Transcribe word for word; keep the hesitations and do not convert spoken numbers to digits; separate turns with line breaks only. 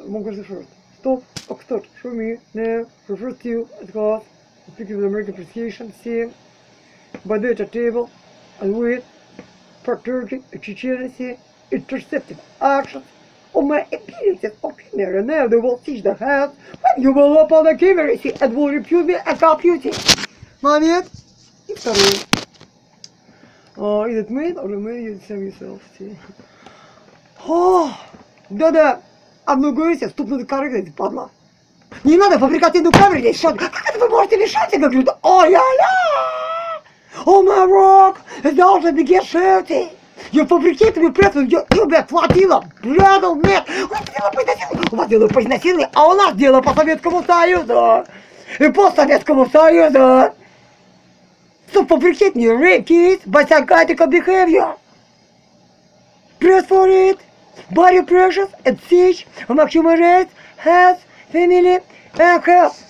Mongols the first. Stop, stop, show me, now, refer to, at class, speaking with American pronunciation, seeing, by the table, and wait, for Turkey, efficiency, interceptive actions, on my abilities of camera, now they will teach the hands, when you will up on the accuracy, and will repute me as computing. Момент, и второй. Oh, is it made or made you save yourself? О, да-да, одну говорите, стукнуть корректно, падла. Не надо фабрикативную камеру здесь, что? Как это вы можете мешаться, как люди? Ой-ля-ля! О, my rock, it должен begin shooting. Я фабрикативную прессу, я, блядь, платила, бредл, нет. У вас дело по изнасилованию, у вас дело по изнасилованию, а у нас дело по Советскому Союзу. И по Советскому Союзу. So fabricate new rape kids by psychotic behavior. Press for it. Body pressures and siege among human rights, health, family, and health.